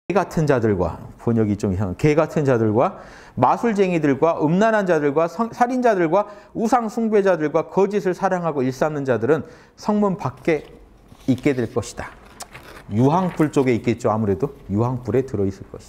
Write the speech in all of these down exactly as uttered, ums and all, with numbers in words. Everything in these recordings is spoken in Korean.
개 같은 자들과, 번역이 좀 이상한, 개 같은 자들과 마술쟁이들과 음란한 자들과 성, 살인자들과 우상 숭배자들과 거짓을 사랑하고 일삼는 자들은 성문 밖에 있게 될 것이다. 유황불 쪽에 있겠죠. 아무래도 유황불에 들어있을 것이다.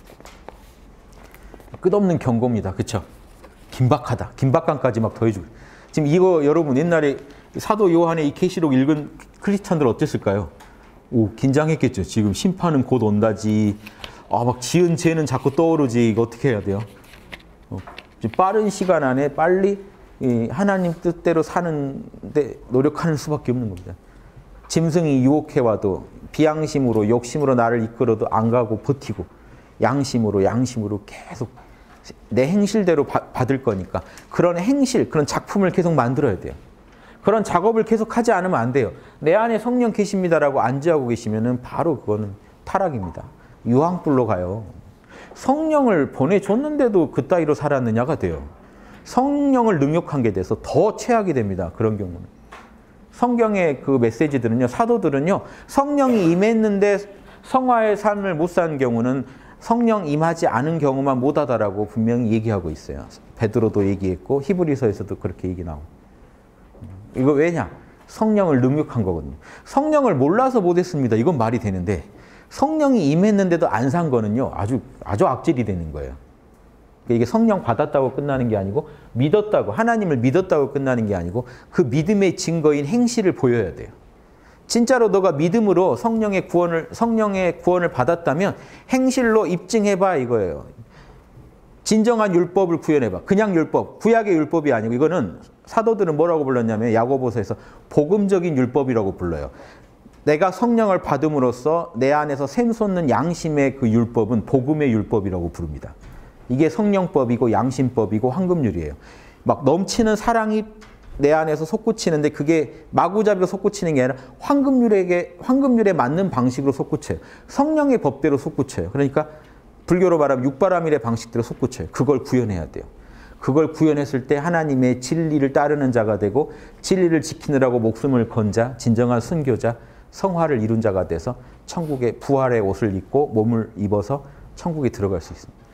끝없는 경고입니다. 그렇죠? 긴박하다. 긴박감까지 막 더해주고. 지금 이거 여러분 옛날에 사도 요한의 이 계시록 읽은 크리스찬들 어땠을까요? 오, 긴장했겠죠. 지금 심판은 곧 온다지. 아, 막 지은 죄는 자꾸 떠오르지. 이거 어떻게 해야 돼요? 어, 빠른 시간 안에 빨리 이 하나님 뜻대로 사는데 노력하는 수밖에 없는 겁니다. 짐승이 유혹해와도 비양심으로 욕심으로 나를 이끌어도 안 가고 버티고 양심으로 양심으로 계속 내 행실대로 바, 받을 거니까 그런 행실, 그런 작품을 계속 만들어야 돼요. 그런 작업을 계속 하지 않으면 안 돼요. 내 안에 성령 계십니다라고 안지하고 계시면은 바로 그거는 타락입니다. 유황불로 가요. 성령을 보내줬는데도 그따위로 살았느냐가 돼요. 성령을 능욕한 게 돼서 더 최악이 됩니다. 그런 경우는. 성경의 그 메시지들은요, 사도들은요, 성령이 임했는데 성화의 삶을 못 산 경우는 성령 임하지 않은 경우만 못하다라고 분명히 얘기하고 있어요. 베드로도 얘기했고 히브리서에서도 그렇게 얘기 나오고. 이거 왜냐? 성령을 능욕한 거거든요. 성령을 몰라서 못했습니다. 이건 말이 되는데 성령이 임했는데도 안 산 거는요, 아주 아주 악질이 되는 거예요. 이게 성령 받았다고 끝나는 게 아니고 믿었다고, 하나님을 믿었다고 끝나는 게 아니고 그 믿음의 증거인 행실을 보여야 돼요. 진짜로 너가 믿음으로 성령의 구원을 성령의 구원을 받았다면 행실로 입증해봐 이거예요. 진정한 율법을 구현해봐. 그냥 율법, 구약의 율법이 아니고 이거는 사도들은 뭐라고 불렀냐면 야고보서에서 복음적인 율법이라고 불러요. 내가 성령을 받음으로써 내 안에서 샘솟는 양심의 그 율법은 복음의 율법이라고 부릅니다. 이게 성령법이고 양심법이고 황금률이에요. 막 넘치는 사랑이 내 안에서 솟구치는데 그게 마구잡이로 솟구치는 게 아니라 황금률에게, 황금률에 맞는 방식으로 솟구쳐요. 성령의 법대로 솟구쳐요. 그러니까 불교로 말하면 육바라밀의 방식대로 솟구쳐요. 그걸 구현해야 돼요. 그걸 구현했을 때 하나님의 진리를 따르는 자가 되고 진리를 지키느라고 목숨을 건 자, 진정한 순교자, 성화를 이룬 자가 돼서 천국의 부활의 옷을 입고 몸을 입어서 천국에 들어갈 수 있습니다.